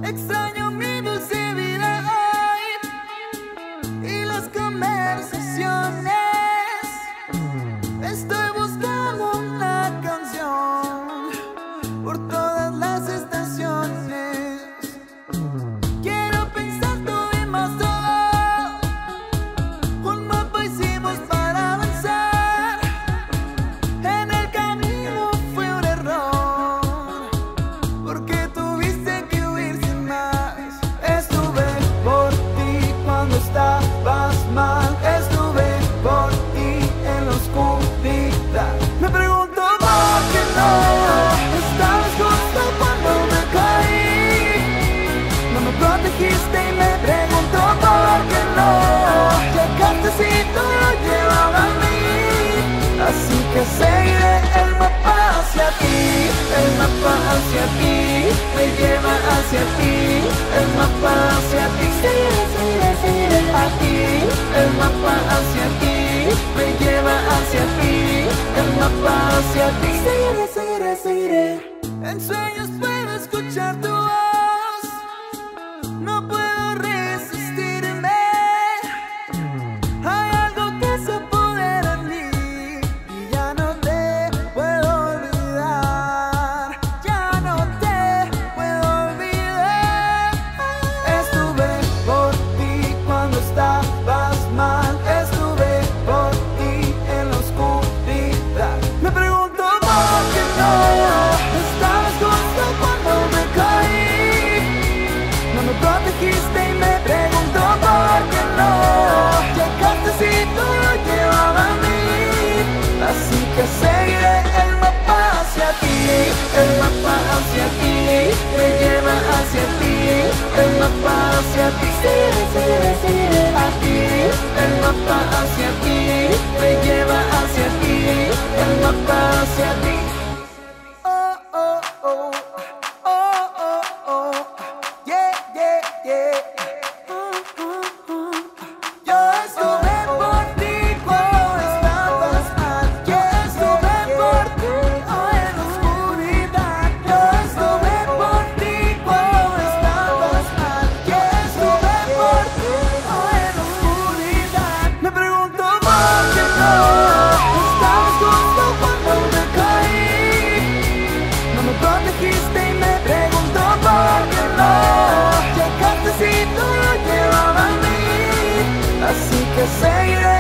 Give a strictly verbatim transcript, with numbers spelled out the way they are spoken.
Extraño mi dulce vida hoy y las conversaciones. Estoy buscando una canción por todas las estaciones. Quiero pensar tuvimos todo, un mapa hicimos para avanzar. En el camino fue un error, porque tuviste que huir sin más. Estuve por ti cuando estabas mal, estuve por ti en la oscuridad. Me pregunto por qué no estabas justo cuando me caí. No me protegiste y me pregunto por qué no llegaste si todo lo llevaba a mí. Así que seguiré el mapa hacia ti, el mapa hacia ti, me lleva hacia ti, el mapa hacia ti. Seguiré, seguiré, seguiré a ti, el mapa hacia ti, me lleva hacia ti, el mapa hacia ti. Seguiré, seguiré, seguiré. En sueños puedo escuchar tu voz, no puedo resistirme. Hay algo que se apodera en mí y ya no te puedo olvidar. Ya no te puedo olvidar. Estuve por ti cuando estabas mal, estuve por ti en la oscuridad. Me pregunto por qué no estabas justo cuando me caí. No me protegiste y me pregunto por qué no llegaste si todo lo llevaba a mí. Así que seguiré el mapa hacia ti, el mapa hacia ti, me lleva hacia ti, el mapa hacia ti. Seguiré, seguiré, seguiré a ti, el mapa hacia ti, me lleva hacia ti, el mapa hacia ti. Oh, oh, oh, oh, oh, oh, yeah, yeah, yeah. Yo estuve por ti cuando estabas mal. Yo estuve por ti hoy en la oscuridad. Yo estuve por ti cuando estabas mal. Yo estuve por ti hoy en la oscuridad. Me pregunto por qué no estabas justo cuando me caí. No me protegiste y me pregunto por qué no llegaste si todo lo llevaba a mí. Así que seguiré